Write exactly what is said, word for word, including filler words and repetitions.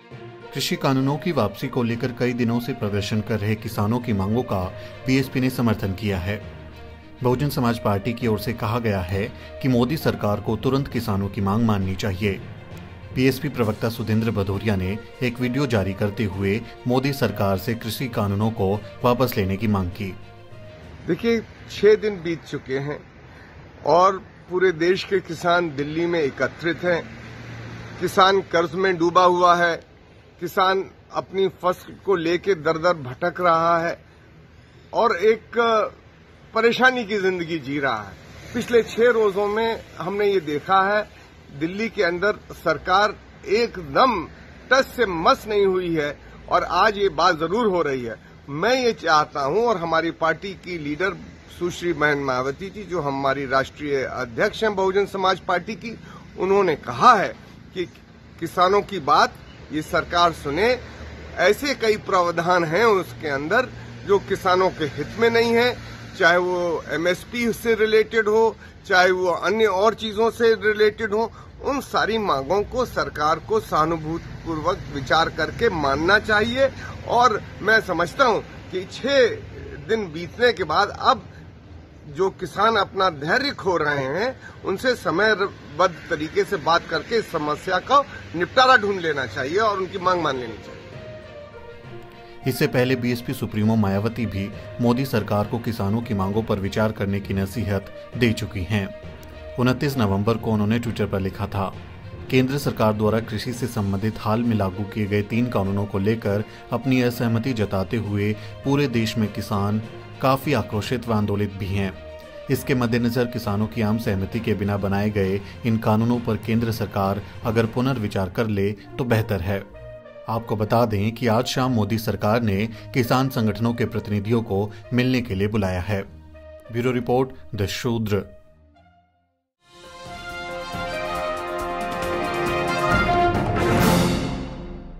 कृषि कानूनों की वापसी को लेकर कई दिनों से प्रदर्शन कर रहे किसानों की मांगों का बीएसपी ने समर्थन किया है। बहुजन समाज पार्टी की ओर से कहा गया है कि मोदी सरकार को तुरंत किसानों की मांग माननी चाहिए। बीएसपी प्रवक्ता सुधींद्र भदौरिया ने एक वीडियो जारी करते हुए मोदी सरकार से कृषि कानूनों को वापस लेने की मांग की। देखिए, छह दिन बीत चुके हैं और पूरे देश के किसान दिल्ली में एकत्रित हैं। किसान कर्ज में डूबा हुआ है, किसान अपनी फसल को लेकर दर दर भटक रहा है और एक परेशानी की जिंदगी जी रहा है। पिछले छह रोजों में हमने ये देखा है, दिल्ली के अंदर सरकार एकदम टस से मस नहीं हुई है और आज ये बात जरूर हो रही है। मैं ये चाहता हूं और हमारी पार्टी की लीडर सुश्री बहन मायावती जी, जो हमारी राष्ट्रीय अध्यक्ष हैं बहुजन समाज पार्टी की, उन्होंने कहा है कि किसानों की बात ये सरकार सुने। ऐसे कई प्रावधान हैं उसके अंदर जो किसानों के हित में नहीं है, चाहे वो एमएसपी से रिलेटेड हो, चाहे वो अन्य और चीजों से रिलेटेड हो। उन सारी मांगों को सरकार को सहानुभूतिपूर्वक विचार करके मानना चाहिए और मैं समझता हूं कि छह दिन बीतने के बाद अब जो किसान अपना धैर्य खो रहे हैं, उनसे समयबद्ध तरीके से बात करके इस समस्या का निपटारा ढूंढ लेना चाहिए और उनकी मांग मान लेनी चाहिए। इससे पहले बीएसपी सुप्रीमो मायावती भी मोदी सरकार को किसानों की मांगों पर विचार करने की नसीहत दे चुकी हैं। उनतीस नवंबर को उन्होंने ट्विटर पर लिखा था, केंद्र सरकार द्वारा कृषि से संबंधित हाल में लागू किए गए तीन कानूनों को लेकर अपनी असहमति जताते हुए पूरे देश में किसान काफी आक्रोशित व आंदोलित भी हैं। इसके मद्देनजर किसानों की आम सहमति के बिना बनाए गए इन कानूनों पर केंद्र सरकार अगर पुनर्विचार कर ले तो बेहतर है। आपको बता दें कि आज शाम मोदी सरकार ने किसान संगठनों के प्रतिनिधियों को मिलने के लिए बुलाया है। ब्यूरो रिपोर्ट, द शूद्र।